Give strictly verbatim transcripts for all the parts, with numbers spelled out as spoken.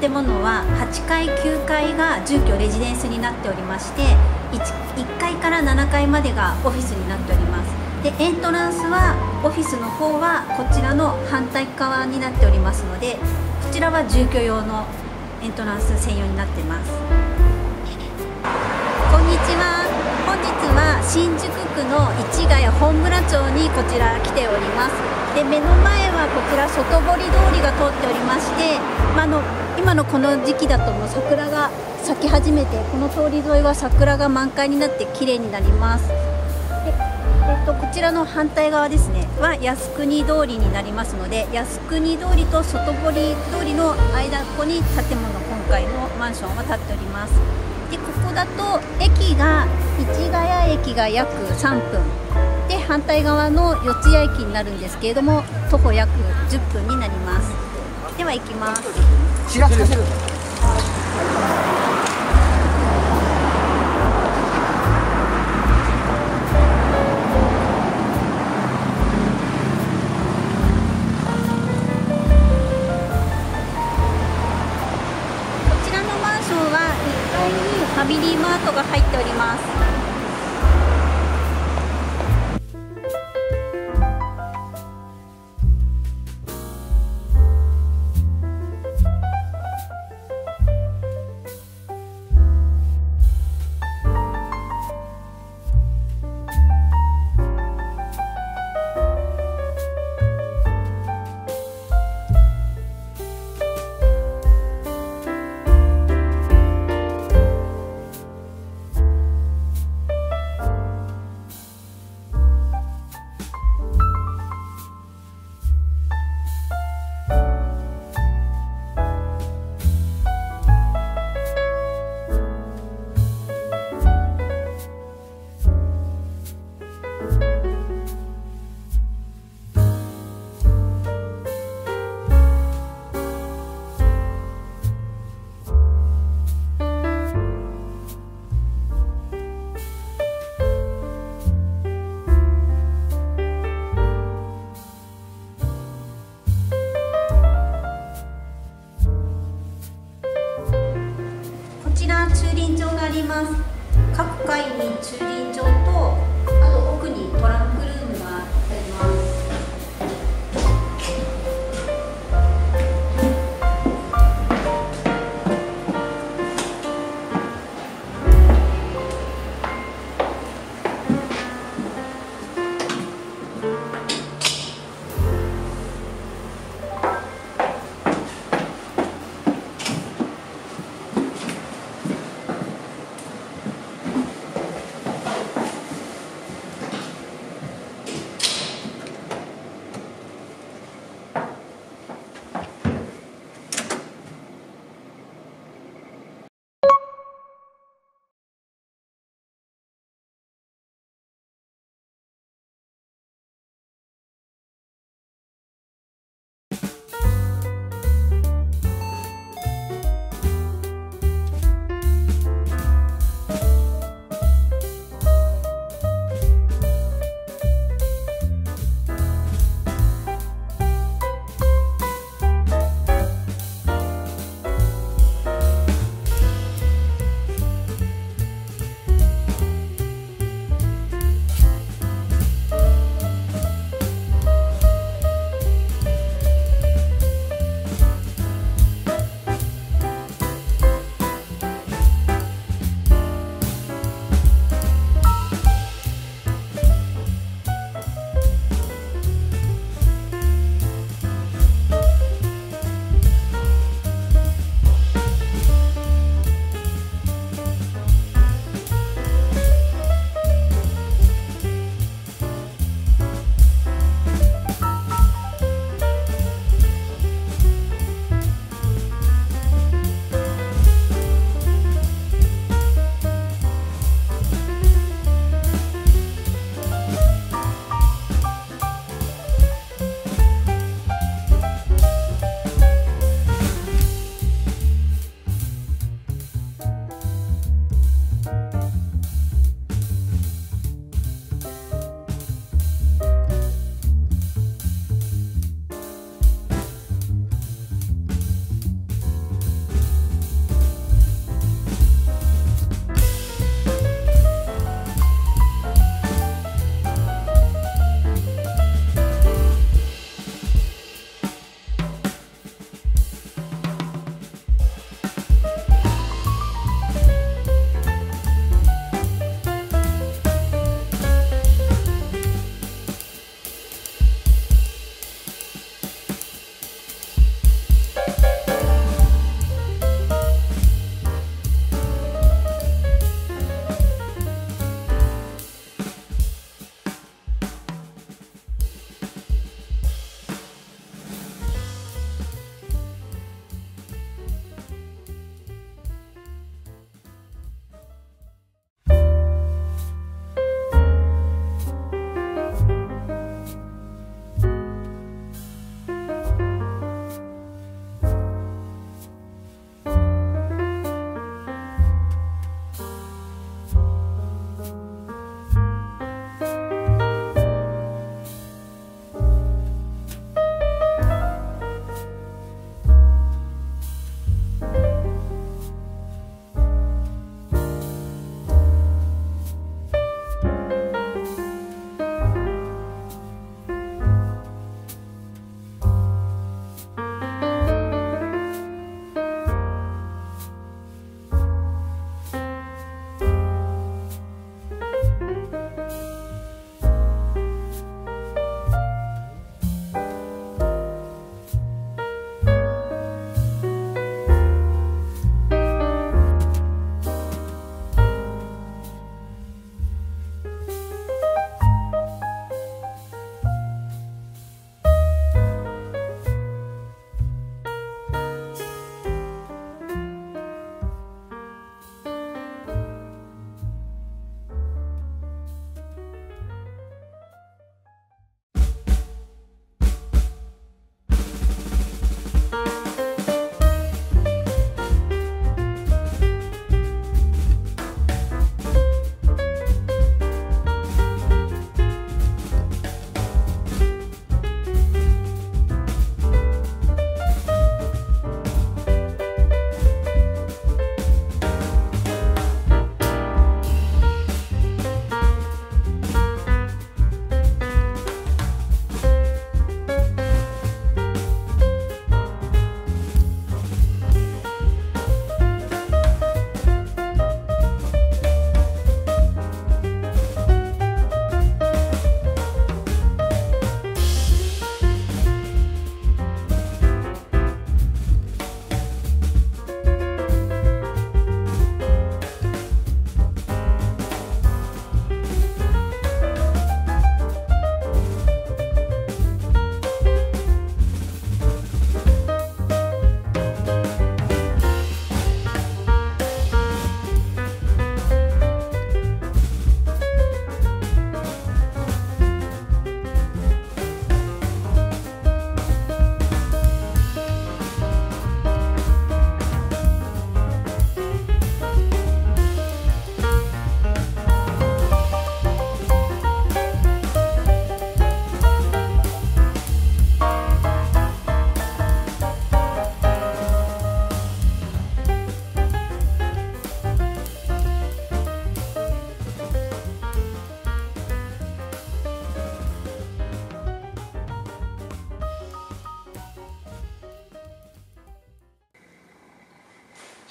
建物ははちかいきゅうかいが住居レジデンスになっておりまして、 いっかいからななかいまでがオフィスになっております。でエントランスはオフィスの方はこちらの反対側になっておりますので、こちらは住居用のエントランス専用になっています。こんにちは。本日は新宿区の市ヶ谷本村町にこちら来ております。で目の前はこちら外堀通りが通っておりまして、まあ、の今のこの時期だともう桜が咲き始めて、この通り沿いは桜が満開になって綺麗になります。でえっと、こちらの反対側ですねは靖国通りになりますので、靖国通りと外堀通りの間、ここに建物、今回のマンションは建っております。でここだと駅が市ヶ谷駅が約さんぷんで、反対側の四ツ谷駅になるんですけれども、徒歩約じゅっぷんになります。では行きます。 ちらつかせる。 ファミリーマートが入っております。こちら駐輪場があります。各階に駐輪場と、あと奥にトランクルームがあります。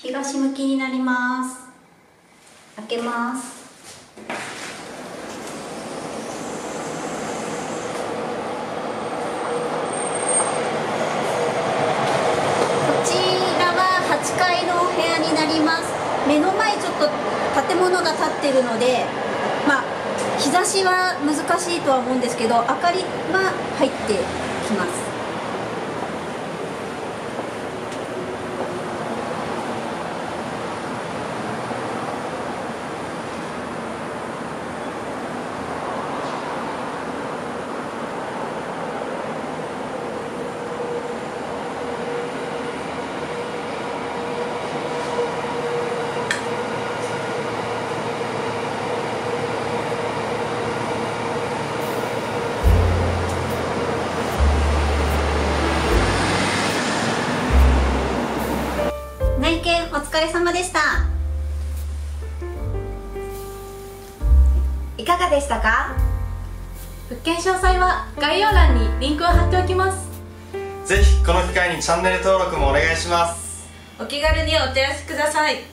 東向きになります。開けます。こちらははちがいのお部屋になります。目の前ちょっと建物が建ってるので、まあ日差しは難しいとは思うんですけど、明かりは入ってきます。内見お疲れ様でした。 いかがでしたか？ 物件詳細は概要欄にリンクを貼っておきます。 ぜひこの機会にチャンネル登録もお願いします。 お気軽にお問い合わせください。